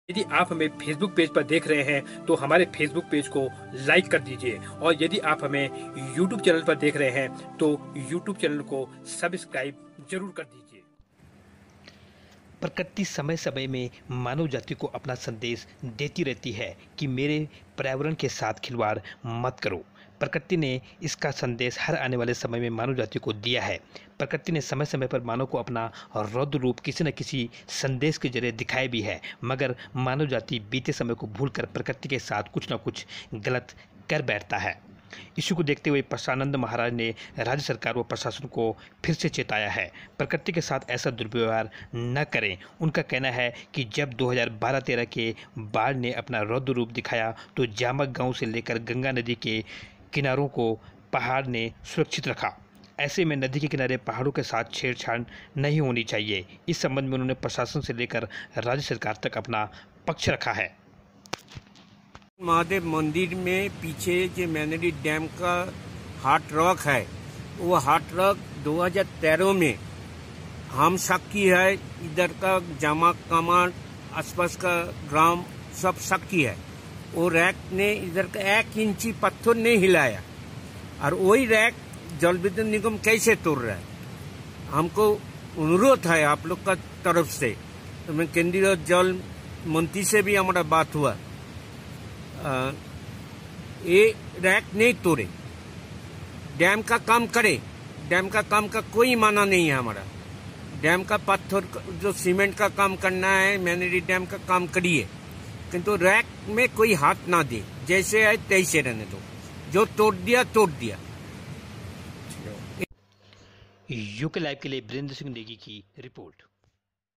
यदि आप हमें फेसबुक पेज पर देख रहे हैं तो हमारे फेसबुक पेज को लाइक कर दीजिए और यदि आप हमें यूट्यूब चैनल पर देख रहे हैं तो यूट्यूब चैनल को सब्सक्राइब जरूर कर दीजिए। प्रकृति समय समय में मानव जाति को अपना संदेश देती रहती है कि मेरे पर्यावरण के साथ खिलवाड़ मत करो। प्रकृति ने इसका संदेश हर आने वाले समय में मानव जाति को दिया है। प्रकृति ने समय समय पर मानव को अपना रौद्र रूप किसी न किसी संदेश के जरिए दिखाया भी है, मगर मानव जाति बीते समय को भूलकर प्रकृति के साथ कुछ न कुछ गलत कर बैठता है। इश्यू को देखते हुए प्रशानंद महाराज ने राज्य सरकार व प्रशासन को फिर से चेताया है, प्रकृति के साथ ऐसा दुर्व्यवहार न करें। उनका कहना है कि जब 2012-13 के बाढ़ ने अपना रौद्र रूप दिखाया तो जामक गांव से लेकर गंगा नदी के किनारों को पहाड़ ने सुरक्षित रखा। ऐसे में नदी के किनारे पहाड़ों के साथ छेड़छाड़ नहीं होनी चाहिए। इस संबंध में उन्होंने प्रशासन से लेकर राज्य सरकार तक अपना पक्ष रखा है। महादेव मंदिर में पीछे जो मैनरी डैम का हार्ट रॉक है, वो हार्ट रॉक 2013 में हम साक्षी है, इधर का जामा कमांड आसपास का ग्राम सब साक्षी है। वो रैक ने इधर का 1 इंची पत्थर नहीं हिलाया और वही रैक जल विद्युत निगम कैसे तोड़ रहा है। हमको अनुरोध है आप लोग का तरफ से, तो मैं केंद्रीय जल मंत्री से भी हमारा बात हुआ, ये रैक नहीं तोड़े, डैम का काम करे। डैम का काम का कोई माना नहीं है हमारा। डैम का पत्थर जो सीमेंट का काम करना है, मैनरी डैम का काम करिए, किंतु रैक में कोई हाथ ना दे, जैसे है तैसे रहने दो। जो तोड़ दिया तोड़ दिया। यूके लाइव के लिए वीरेंद्र सिंह नेगी की रिपोर्ट।